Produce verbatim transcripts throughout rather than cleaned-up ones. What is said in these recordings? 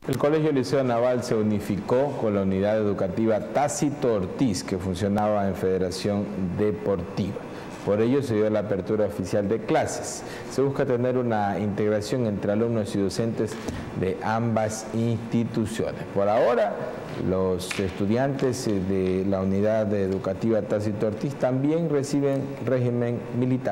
El Colegio Liceo Naval se unificó con la unidad educativa Tácito Ortiz, que funcionaba en Federación Deportiva. Por ello se dio la apertura oficial de clases. Se busca tener una integración entre alumnos y docentes de ambas instituciones. Por ahora, los estudiantes de la unidad educativa Tácito Ortiz también reciben régimen militar.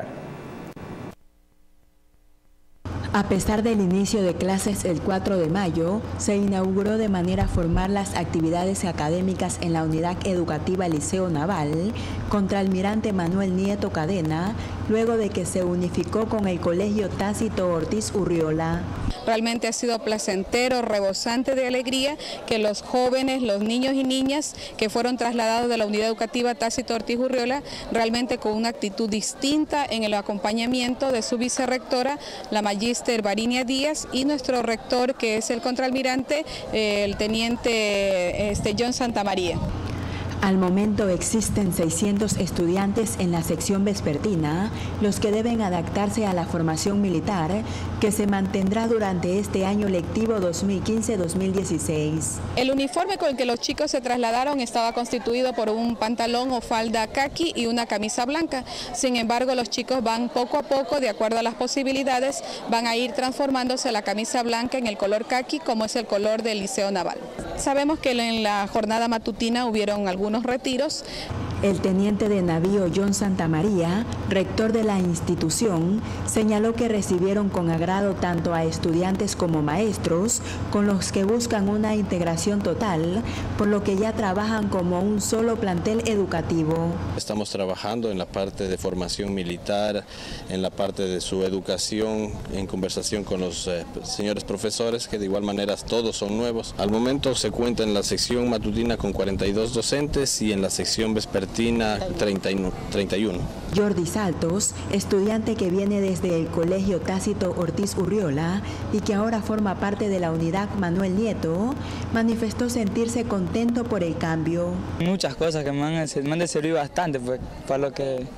A pesar del inicio de clases el cuatro de mayo, se inauguró de manera formal las actividades académicas en la unidad educativa Liceo Naval contra Almirante Manuel Nieto Cadena, luego de que se unificó con el Colegio Tácito Ortiz Urriola. Realmente ha sido placentero, rebosante de alegría que los jóvenes, los niños y niñas que fueron trasladados de la unidad educativa Tácito Ortiz Urriola, realmente con una actitud distinta en el acompañamiento de su vicerrectora, la magíster Varinia Díaz, y nuestro rector, que es el contraalmirante, el teniente este, John Santamaría. Al momento existen seiscientos estudiantes en la sección vespertina, los que deben adaptarse a la formación militar que se mantendrá durante este año lectivo dos mil quince dos mil dieciséis. El uniforme con el que los chicos se trasladaron estaba constituido por un pantalón o falda caqui y una camisa blanca. Sin embargo, los chicos van poco a poco, de acuerdo a las posibilidades, van a ir transformándose la camisa blanca en el color caqui, como es el color del Liceo Naval. Sabemos que en la jornada matutina hubieron algunos retiros. El teniente de navío John Santamaría, rector de la institución, señaló que recibieron con agrado tanto a estudiantes como maestros, con los que buscan una integración total, por lo que ya trabajan como un solo plantel educativo. Estamos trabajando en la parte de formación militar, en la parte de su educación, en conversación con los eh, señores profesores, que de igual manera todos son nuevos. Al momento se cuenta en la sección matutina con cuarenta y dos docentes y en la sección vespertina treinta y uno. Jordi Saltos, estudiante que viene desde el Colegio Tácito Ortiz Urriola y que ahora forma parte de la unidad Manuel Nieto, manifestó sentirse contento por el cambio. Muchas cosas que me han, me han de servir bastante, pues, para lo que,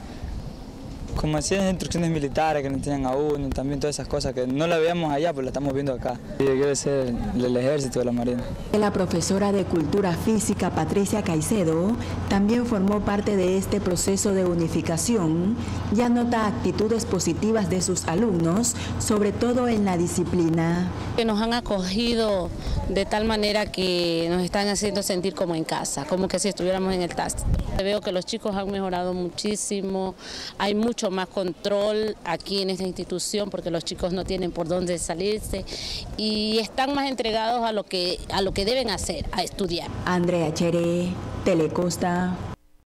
como hacían instrucciones militares que no tenían aún, y también todas esas cosas que no las veíamos allá, pues las estamos viendo acá. Yo quiero ser el ejército de la Marina. La profesora de Cultura Física, Patricia Caicedo, también formó parte de este proceso de unificación. Ya nota actitudes positivas de sus alumnos, sobre todo en la disciplina. Que nos han acogido de tal manera que nos están haciendo sentir como en casa, como que si estuviéramos en el Tácito. Veo que los chicos han mejorado muchísimo, hay mucho más control aquí en esta institución porque los chicos no tienen por dónde salirse y están más entregados a lo que, a lo que deben hacer, a estudiar. Andrea Cheré, Telecosta.